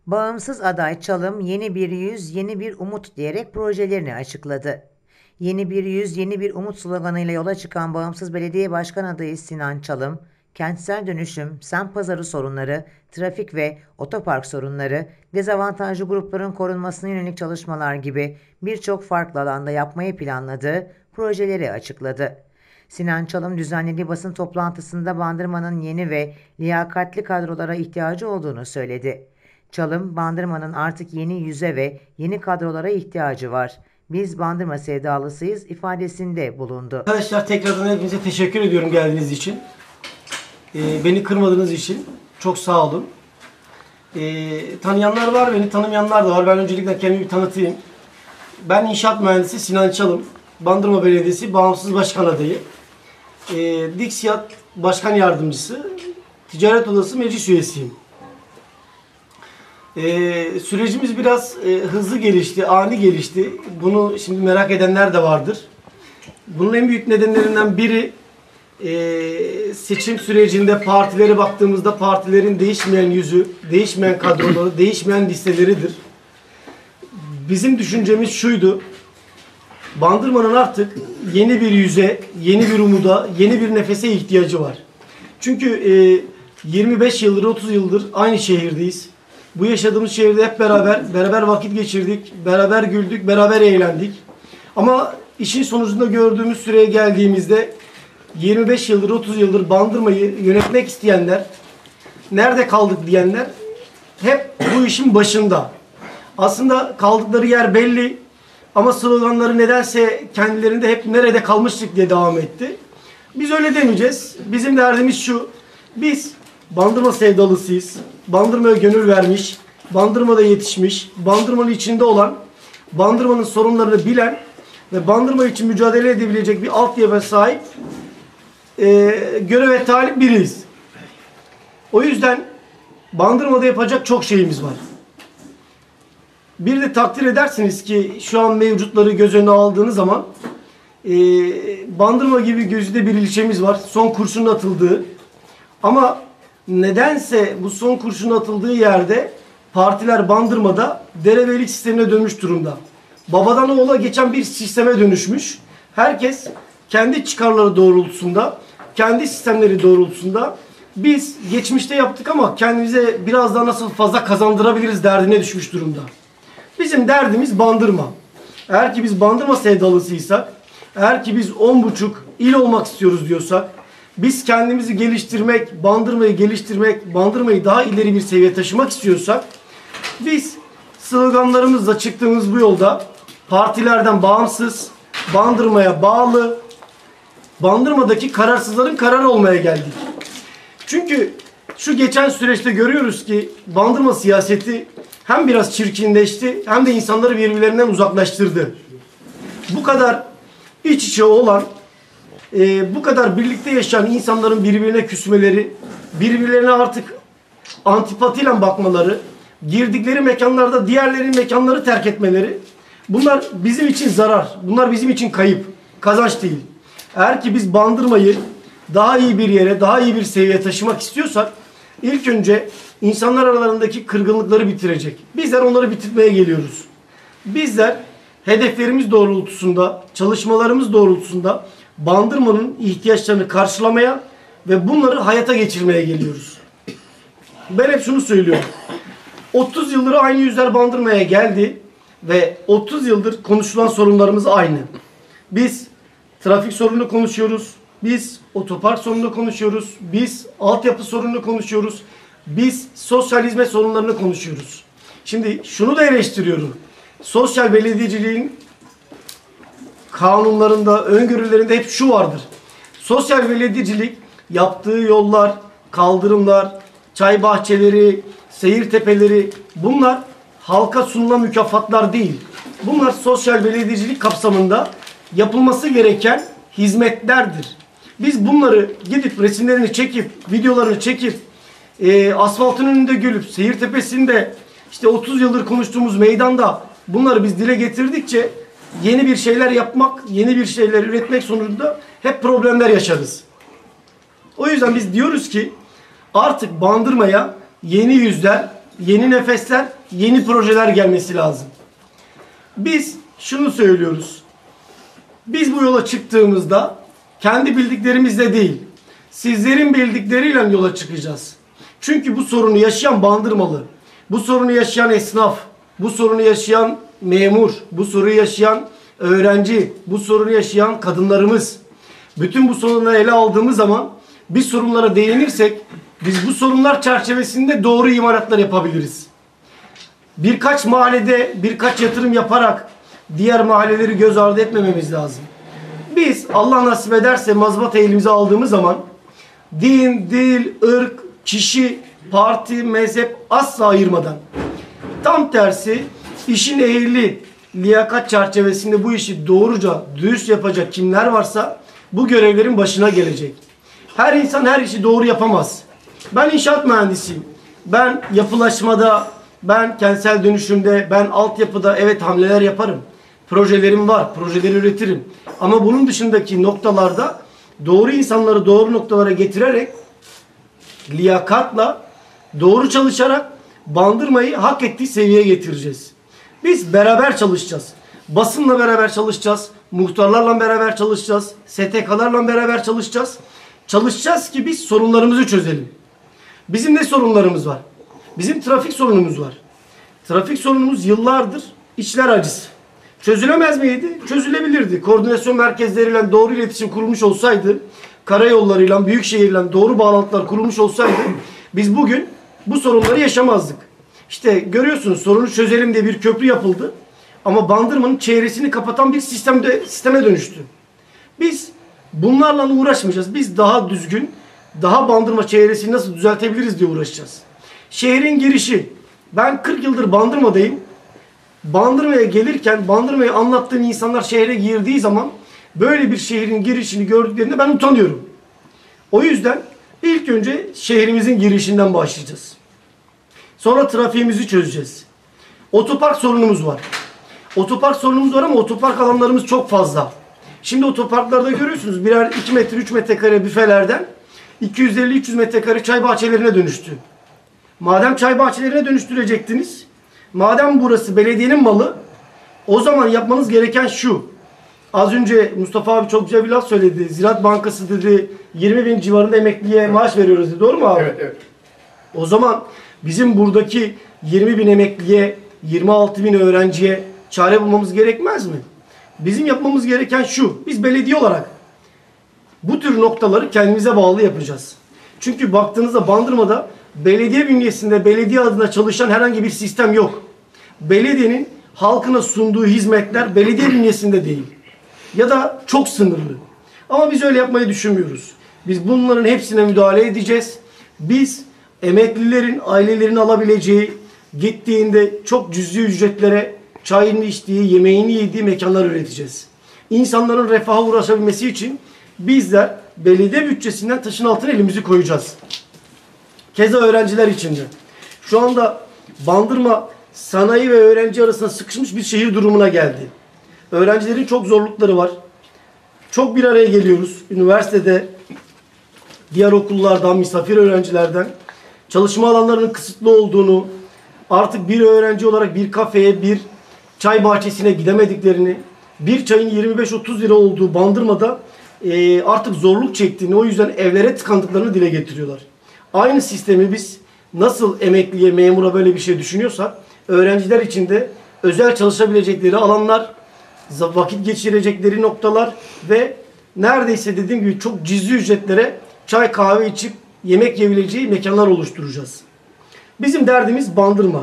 Bağımsız aday Çalım yeni bir yüz, yeni bir umut diyerek projelerini açıkladı. Yeni bir yüz, yeni bir umut sloganıyla yola çıkan Bağımsız Belediye Başkan adayı Sinan Çalım, kentsel dönüşüm, semt pazarı sorunları, trafik ve otopark sorunları, dezavantajlı grupların korunmasına yönelik çalışmalar gibi birçok farklı alanda yapmayı planladığı projeleri açıkladı. Sinan Çalım düzenlediği basın toplantısında Bandırma'nın yeni ve liyakatli kadrolara ihtiyacı olduğunu söyledi. Çalım, Bandırma'nın artık yeni yüze ve yeni kadrolara ihtiyacı var. Biz Bandırma sevdalısıyız ifadesinde bulundu. Arkadaşlar tekrardan hepinize teşekkür ediyorum geldiğiniz için. Beni kırmadığınız için çok sağ olun. Tanıyanlar var, beni tanımayanlar da var. Ben öncelikle kendimi bir tanıtayım. Ben inşaat mühendisi Sinan Çalım. Bandırma Belediyesi Bağımsız Başkan adayı. Diksiyat Başkan Yardımcısı, Ticaret Odası Meclis Üyesiyim. Sürecimiz biraz hızlı gelişti, ani gelişti. Bunu şimdi merak edenler de vardır. Bunun en büyük nedenlerinden biri seçim sürecinde partilere baktığımızda partilerin değişmeyen yüzü, değişmeyen kadroları, değişmeyen listeleridir. Bizim düşüncemiz şuydu. Bandırma'nın artık yeni bir yüze, yeni bir umuda, yeni bir nefese ihtiyacı var. Çünkü 25 yıldır, 30 yıldır aynı şehirdeyiz. Bu yaşadığımız şehirde hep beraber vakit geçirdik, beraber güldük, beraber eğlendik. Ama işin sonucunda gördüğümüz süreye geldiğimizde 25 yıldır, 30 yıldır Bandırma'yı yönetmek isteyenler, nerede kaldık diyenler hep bu işin başında. Aslında kaldıkları yer belli ama sloganları nedense kendilerinde hep nerede kalmıştık diye devam etti. Biz öyle demeyeceğiz. Bizim derdimiz şu, biz Bandırma sevdalısıyız. Bandırma'ya gönül vermiş, Bandırma'da yetişmiş, Bandırma'nın içinde olan, Bandırma'nın sorunlarını bilen ve Bandırma için mücadele edebilecek bir altyapıya sahip görev ve talip biriyiz. O yüzden Bandırma'da yapacak çok şeyimiz var. Bir de takdir edersiniz ki şu an mevcutları göz önüne aldığınız zaman Bandırma gibi gözde bir ilçemiz var. Son kurşunun atıldığı. Ama nedense bu son kurşunun atıldığı yerde partiler Bandırma'da derebeylik sistemine dönmüş durumda. Babadan oğula geçen bir sisteme dönüşmüş. Herkes kendi çıkarları doğrultusunda, kendi sistemleri doğrultusunda biz geçmişte yaptık ama kendimize biraz daha nasıl fazla kazandırabiliriz derdine düşmüş durumda. Bizim derdimiz Bandırma. Eğer ki biz Bandırma sevdalısıysak, eğer ki biz 10,5 il olmak istiyoruz diyorsak, biz kendimizi geliştirmek, Bandırma'yı geliştirmek, Bandırma'yı daha ileri bir seviyeye taşımak istiyorsak, biz sloganlarımızla çıktığımız bu yolda partilerden bağımsız, Bandırma'ya bağlı, Bandırma'daki kararsızların kararı olmaya geldik. Çünkü şu geçen süreçte görüyoruz ki Bandırma siyaseti hem biraz çirkinleşti hem de insanları birbirlerinden uzaklaştırdı. Bu kadar iç içe olan, bu kadar birlikte yaşayan insanların birbirine küsmeleri, birbirlerine artık antipatiyle bakmaları, girdikleri mekanlarda diğerlerinin mekanları terk etmeleri, bunlar bizim için zarar, bunlar bizim için kayıp, kazanç değil. Eğer ki biz Bandırma'yı daha iyi bir yere, daha iyi bir seviyeye taşımak istiyorsak, ilk önce insanlar aralarındaki kırgınlıkları bitirecek. Bizler onları bitirmeye geliyoruz. Bizler hedeflerimiz doğrultusunda, çalışmalarımız doğrultusunda Bandırma'nın ihtiyaçlarını karşılamaya ve bunları hayata geçirmeye geliyoruz. Ben hep şunu söylüyorum. 30 yıldır aynı yüzler Bandırma'ya geldi ve 30 yıldır konuşulan sorunlarımız aynı. Biz trafik sorununu konuşuyoruz. Biz otopark sorununu konuşuyoruz. Biz altyapı sorununu konuşuyoruz. Biz sosyal hizmet sorunlarını konuşuyoruz. Şimdi şunu da eleştiriyorum. Sosyal belediyeciliğin kanunlarında, öngörülerinde hep şu vardır. Sosyal belediyecilik yaptığı yollar, kaldırımlar, çay bahçeleri, seyir tepeleri, bunlar halka sunulan mükafatlar değil. Bunlar sosyal belediyecilik kapsamında yapılması gereken hizmetlerdir. Biz bunları gidip resimlerini çekip, videolarını çekip, asfaltın önünde gülüp, seyir tepesinde, işte 30 yıldır konuştuğumuz meydanda bunları biz dile getirdikçe yeni bir şeyler yapmak, yeni bir şeyler üretmek sonucunda hep problemler yaşarız. O yüzden biz diyoruz ki artık Bandırma'ya yeni yüzler, yeni nefesler, yeni projeler gelmesi lazım. Biz şunu söylüyoruz. Biz bu yola çıktığımızda kendi bildiklerimizle değil, sizlerin bildikleriyle yola çıkacağız. Çünkü bu sorunu yaşayan Bandırmalı, bu sorunu yaşayan esnaf, bu sorunu yaşayan memur, bu sorunu yaşayan öğrenci, bu sorunu yaşayan kadınlarımız. Bütün bu sorunları ele aldığımız zaman bir sorunlara değinirsek biz bu sorunlar çerçevesinde doğru imalatlar yapabiliriz. Birkaç mahallede birkaç yatırım yaparak diğer mahalleleri göz ardı etmememiz lazım. Biz Allah nasip ederse mazbata elimize aldığımız zaman din, dil, ırk, kişi, parti, mezhep asla ayırmadan tam tersi işin ehli, liyakat çerçevesinde bu işi doğruca, dürüst yapacak kimler varsa bu görevlerin başına gelecek. Her insan her işi doğru yapamaz. Ben inşaat mühendisiyim. Ben yapılaşmada, ben kentsel dönüşümde, ben altyapıda evet hamleler yaparım. Projelerim var, projeleri üretirim. Ama bunun dışındaki noktalarda doğru insanları doğru noktalara getirerek, liyakatla, doğru çalışarak Bandırma'yı hak ettiği seviyeye getireceğiz. Biz beraber çalışacağız. Basınla beraber çalışacağız. Muhtarlarla beraber çalışacağız. STK'larla beraber çalışacağız. Çalışacağız ki biz sorunlarımızı çözelim. Bizim ne sorunlarımız var? Bizim trafik sorunumuz var. Trafik sorunumuz yıllardır içler acısı. Çözülemez miydi? Çözülebilirdi. Koordinasyon merkezleriyle doğru iletişim kurulmuş olsaydı, karayollarıyla, büyükşehirle doğru bağlantılar kurulmuş olsaydı biz bugün bu sorunları yaşamazdık. İşte görüyorsunuz sorunu çözelim diye bir köprü yapıldı. Ama Bandırma'nın çevresini kapatan bir sisteme dönüştü. Biz bunlarla uğraşmayacağız. Biz daha düzgün, daha Bandırma çevresini nasıl düzeltebiliriz diye uğraşacağız. Şehrin girişi. Ben 40 yıldır Bandırma'dayım. Bandırma'ya gelirken Bandırma'yı anlattığım insanlar şehre girdiği zaman böyle bir şehrin girişini gördüklerinde ben utanıyorum. O yüzden ilk önce şehrimizin girişinden başlayacağız. Sonra trafiğimizi çözeceğiz. Otopark sorunumuz var. Otopark sorunumuz var ama otopark alanlarımız çok fazla. Şimdi otoparklarda görüyorsunuz birer 2 metre 3 metrekare büfelerden 250-300 metrekare çay bahçelerine dönüştü. Madem çay bahçelerine dönüştürecektiniz, madem burası belediyenin malı, o zaman yapmanız gereken şu. Az önce Mustafa abi çok güzel bir laf söyledi. Ziraat Bankası dedi 20 bin civarında emekliye maaş veriyoruz dedi. Doğru mu abi? Evet, evet. O zaman bizim buradaki 20 bin emekliye, 26 bin öğrenciye çare bulmamız gerekmez mi? Bizim yapmamız gereken şu. Biz belediye olarak bu tür noktaları kendimize bağlı yapacağız. Çünkü baktığınızda Bandırma'da belediye bünyesinde belediye adına çalışan herhangi bir sistem yok. Belediyenin halkına sunduğu hizmetler belediye bünyesinde değil. Ya da çok sınırlı. Ama biz öyle yapmayı düşünmüyoruz. Biz bunların hepsine müdahale edeceğiz. Biz emeklilerin ailelerini alabileceği, gittiğinde çok cüzi ücretlere çayını içtiği, yemeğini yediği mekanlar üreteceğiz. İnsanların refaha ulaşabilmesi için bizler belediye bütçesinden taşın altına elimizi koyacağız. Keza öğrenciler için de. Şu anda Bandırma sanayi ve öğrenci arasında sıkışmış bir şehir durumuna geldi. Öğrencilerin çok zorlukları var. Çok bir araya geliyoruz. Üniversitede, diğer okullardan, misafir öğrencilerden çalışma alanlarının kısıtlı olduğunu, artık bir öğrenci olarak bir kafeye, bir çay bahçesine gidemediklerini, bir çayın 25-30 lira olduğu Bandırma'da artık zorluk çektiğini, o yüzden evlere tıkandıklarını dile getiriyorlar. Aynı sistemi biz nasıl emekliye, memura böyle bir şey düşünüyorsak, öğrenciler için de özel çalışabilecekleri alanlar, vakit geçirecekleri noktalar ve neredeyse dediğim gibi çok cüzi ücretlere çay kahve içip yemek yiyebileceği mekanlar oluşturacağız. Bizim derdimiz Bandırma.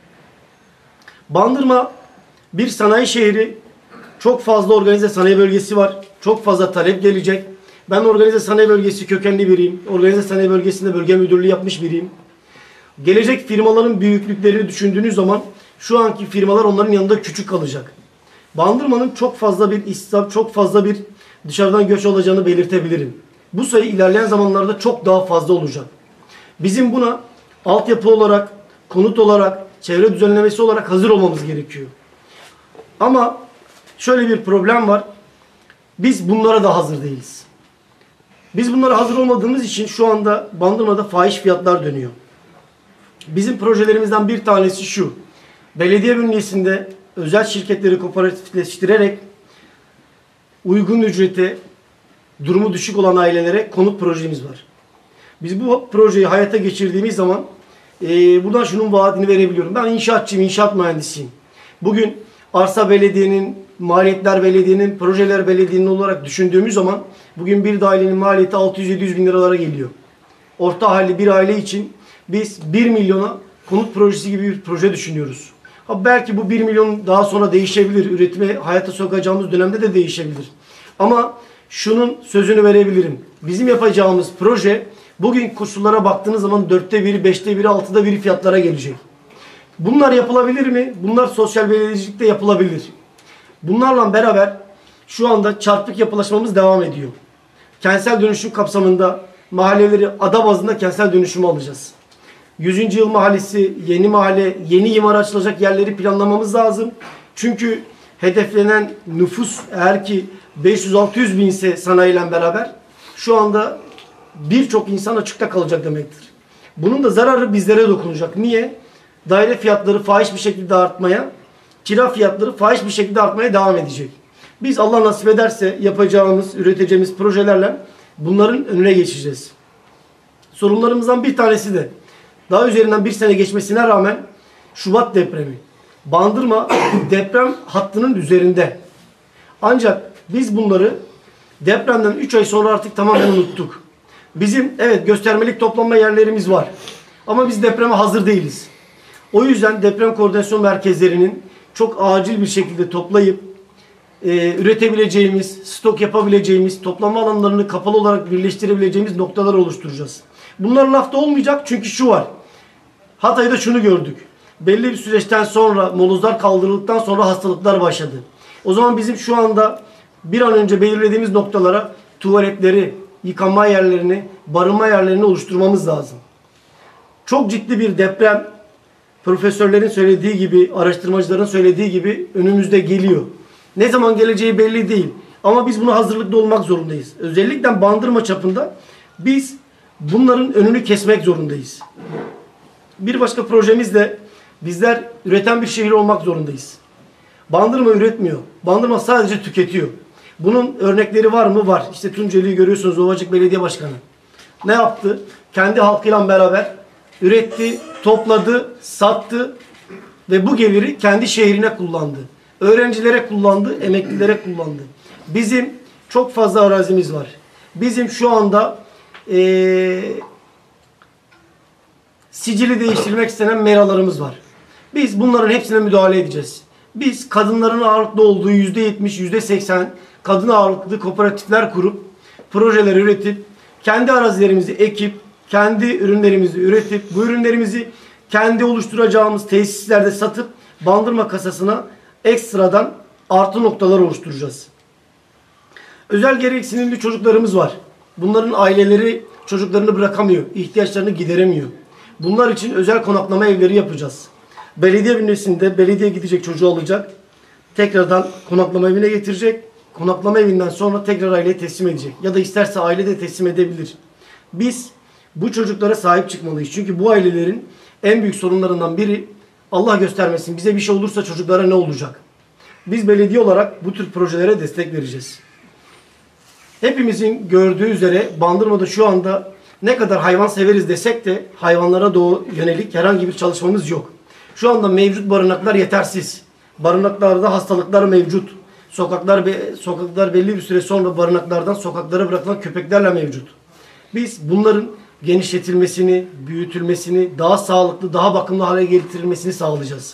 Bandırma bir sanayi şehri. Çok fazla organize sanayi bölgesi var. Çok fazla talep gelecek. Ben organize sanayi bölgesi kökenli biriyim. Organize sanayi bölgesinde bölge müdürlüğü yapmış biriyim. Gelecek firmaların büyüklüklerini düşündüğünüz zaman şu anki firmalar onların yanında küçük kalacak. Bandırma'nın çok fazla bir istihdam, çok fazla bir dışarıdan göç olacağını belirtebilirim. Bu sayı ilerleyen zamanlarda çok daha fazla olacak. Bizim buna altyapı olarak, konut olarak, çevre düzenlemesi olarak hazır olmamız gerekiyor. Ama şöyle bir problem var. Biz bunlara da hazır değiliz. Biz bunlara hazır olmadığımız için şu anda Bandırma'da fahiş fiyatlar dönüyor. Bizim projelerimizden bir tanesi şu. Belediye bünyesinde özel şirketleri kooperatifleştirerek uygun ücrete durumu düşük olan ailelere konut projemiz var. Biz bu projeyi hayata geçirdiğimiz zaman buradan şunun vaadini verebiliyorum. Ben inşaatçıyım, inşaat mühendisiyim. Bugün arsa belediyenin, maliyetler belediyenin, projeler belediyenin olarak düşündüğümüz zaman bugün bir dairenin maliyeti 600-700 bin liralara geliyor. Orta halli bir aile için biz 1 milyona konut projesi gibi bir proje düşünüyoruz. Belki bu 1 milyon daha sonra değişebilir. Üretime hayata sokacağımız dönemde de değişebilir. Ama şunun sözünü verebilirim. Bizim yapacağımız proje bugün koşullara baktığınız zaman 4'te 1'i, 5'te 1'i, 6'da 1'i fiyatlara gelecek. Bunlar yapılabilir mi? Bunlar sosyal belediyecilikte yapılabilir. Bunlarla beraber şu anda çarpık yapılaşmamız devam ediyor. Kentsel dönüşüm kapsamında mahalleleri ada bazında kentsel dönüşüme alacağız. 100. Yıl Mahallesi, yeni mahalle, yeni imar açılacak yerleri planlamamız lazım. Çünkü hedeflenen nüfus eğer ki 500-600 bin ise sanayiyle beraber şu anda birçok insan açıkta kalacak demektir. Bunun da zararı bizlere dokunacak. Niye? Daire fiyatları fahiş bir şekilde artmaya, kira fiyatları fahiş bir şekilde artmaya devam edecek. Biz Allah nasip ederse yapacağımız, üreteceğimiz projelerle bunların önüne geçeceğiz. Sorunlarımızdan bir tanesi de daha üzerinden bir sene geçmesine rağmen Şubat depremi. Bandırma deprem hattının üzerinde. Ancak biz bunları depremden 3 ay sonra artık tamamen unuttuk. Bizim evet göstermelik toplanma yerlerimiz var. Ama biz depreme hazır değiliz. O yüzden deprem koordinasyon merkezlerinin çok acil bir şekilde toplayıp üretebileceğimiz, stok yapabileceğimiz, toplanma alanlarını kapalı olarak birleştirebileceğimiz noktalar oluşturacağız. Bunlar lafta olmayacak çünkü şu var. Hatay'da şunu gördük. Belli bir süreçten sonra molozlar kaldırıldıktan sonra hastalıklar başladı. O zaman bizim şu anda bir an önce belirlediğimiz noktalara tuvaletleri, yıkanma yerlerini, barınma yerlerini oluşturmamız lazım. Çok ciddi bir deprem profesörlerin söylediği gibi, araştırmacıların söylediği gibi önümüzde geliyor. Ne zaman geleceği belli değil. Ama biz buna hazırlıklı olmak zorundayız. Özellikle Bandırma çapında biz bunların önünü kesmek zorundayız. Bir başka projemiz de bizler üreten bir şehir olmak zorundayız. Bandırma üretmiyor. Bandırma sadece tüketiyor. Bunun örnekleri var mı? Var. İşte Tunceli'yi görüyorsunuz, Ovacık Belediye Başkanı. Ne yaptı? Kendi halkıyla beraber üretti, topladı, sattı ve bu geliri kendi şehrine kullandı. Öğrencilere kullandı, emeklilere kullandı. Bizim çok fazla arazimiz var. Bizim şu anda sicili değiştirmek istenen meralarımız var. Biz bunların hepsine müdahale edeceğiz. Biz kadınların ağırlıklı olduğu %70, %80 kadın ağırlıklı kooperatifler kurup, projeler üretip, kendi arazilerimizi ekip, kendi ürünlerimizi üretip, bu ürünlerimizi kendi oluşturacağımız tesislerde satıp, Bandırma kasasına ekstradan artı noktalar oluşturacağız. Özel gereksinimli çocuklarımız var. Bunların aileleri çocuklarını bırakamıyor, ihtiyaçlarını gideremiyor. Bunlar için özel konaklama evleri yapacağız. Belediye bünyesinde belediye gidecek, çocuğu alacak. Tekrardan konaklama evine getirecek. Konaklama evinden sonra tekrar aileye teslim edecek. Ya da isterse aile de teslim edebilir. Biz bu çocuklara sahip çıkmalıyız. Çünkü bu ailelerin en büyük sorunlarından biri Allah göstermesin bize bir şey olursa çocuklara ne olacak? Biz belediye olarak bu tür projelere destek vereceğiz. Hepimizin gördüğü üzere Bandırma'da şu anda ne kadar hayvan severiz desek de hayvanlara yönelik herhangi bir çalışmamız yok. Şu anda mevcut barınaklar yetersiz. Barınaklarda hastalıklar mevcut. Sokaklar belli bir süre sonra barınaklardan sokaklara bırakılan köpeklerle mevcut. Biz bunların genişletilmesini, büyütülmesini, daha sağlıklı, daha bakımlı hale getirilmesini sağlayacağız.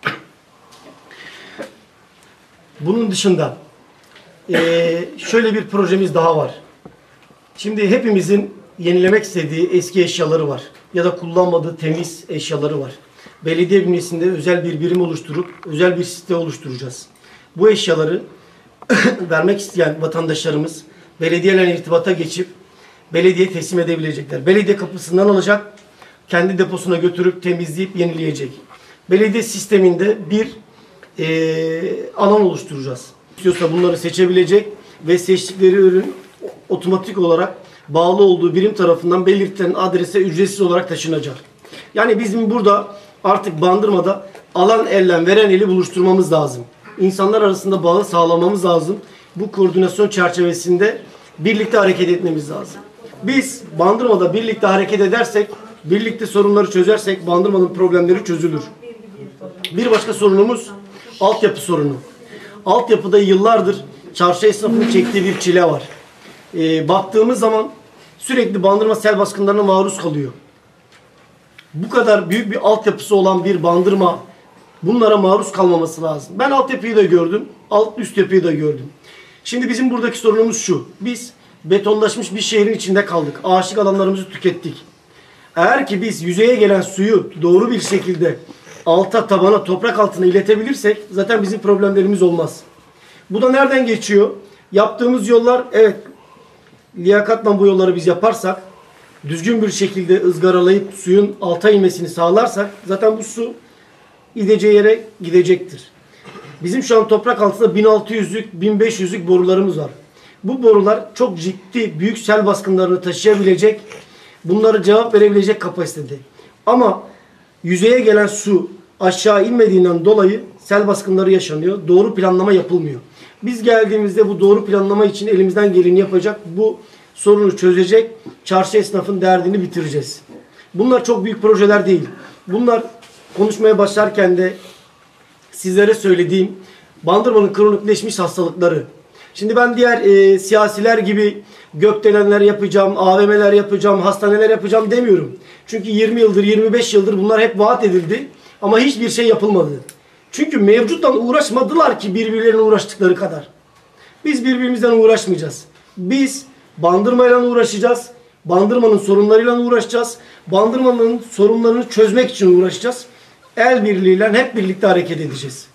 Bunun dışında şöyle bir projemiz daha var. Şimdi hepimizin yenilemek istediği eski eşyaları var. Ya da kullanmadığı temiz eşyaları var. Belediye bünyesinde özel bir birim oluşturup özel bir site oluşturacağız. Bu eşyaları vermek isteyen vatandaşlarımız belediyeyle irtibata geçip belediyeye teslim edebilecekler. Belediye kapısından alacak, kendi deposuna götürüp temizleyip yenileyecek. Belediye sisteminde bir alan oluşturacağız. İstiyorsa bunları seçebilecek ve seçtikleri ürün otomatik olarak bağlı olduğu birim tarafından belirtilen adrese ücretsiz olarak taşınacak. Yani bizim burada artık Bandırma'da alan elle veren eli buluşturmamız lazım. İnsanlar arasında bağı sağlamamız lazım. Bu koordinasyon çerçevesinde birlikte hareket etmemiz lazım. Biz Bandırma'da birlikte hareket edersek, birlikte sorunları çözersek Bandırma'nın problemleri çözülür. Bir başka sorunumuz altyapı sorunu. Altyapıda yıllardır çarşı esnafının çektiği bir çile var. Baktığımız zaman sürekli Bandırma sel baskınlarına maruz kalıyor. Bu kadar büyük bir altyapısı olan bir Bandırma bunlara maruz kalmaması lazım. Ben altyapıyı da gördüm, alt üst yapıyı da gördüm. Şimdi bizim buradaki sorunumuz şu. Biz betonlaşmış bir şehrin içinde kaldık. Ağaçlık alanlarımızı tükettik. Eğer ki biz yüzeye gelen suyu doğru bir şekilde alta, tabana, toprak altına iletebilirsek zaten bizim problemlerimiz olmaz. Bu da nereden geçiyor? Yaptığımız yollar, evet, liyakatla bu yolları biz yaparsak, düzgün bir şekilde ızgaralayıp suyun alta inmesini sağlarsak zaten bu su gideceği yere gidecektir. Bizim şu an toprak altında 1600'lük, 1500'lük borularımız var. Bu borular çok ciddi büyük sel baskınlarını taşıyabilecek, bunlara cevap verebilecek kapasitede. Ama yüzeye gelen su aşağı inmediğinden dolayı sel baskınları yaşanıyor. Doğru planlama yapılmıyor. Biz geldiğimizde bu doğru planlama için elimizden geleni yapacak, bu sorunu çözecek, çarşı esnafın derdini bitireceğiz. Bunlar çok büyük projeler değil. Bunlar konuşmaya başlarken de sizlere söylediğim Bandırma'nın kronikleşmiş hastalıkları. Şimdi ben diğer siyasiler gibi gökdelenler yapacağım, AVM'ler yapacağım, hastaneler yapacağım demiyorum. Çünkü 20 yıldır, 25 yıldır bunlar hep vaat edildi ama hiçbir şey yapılmadı. Çünkü mevcuttan uğraşmadılar ki birbirlerine uğraştıkları kadar. Biz birbirimizden uğraşmayacağız. Biz Bandırma'yla uğraşacağız. Bandırma'nın sorunlarıyla uğraşacağız. Bandırma'nın sorunlarını çözmek için uğraşacağız. El birliğiyle hep birlikte hareket edeceğiz.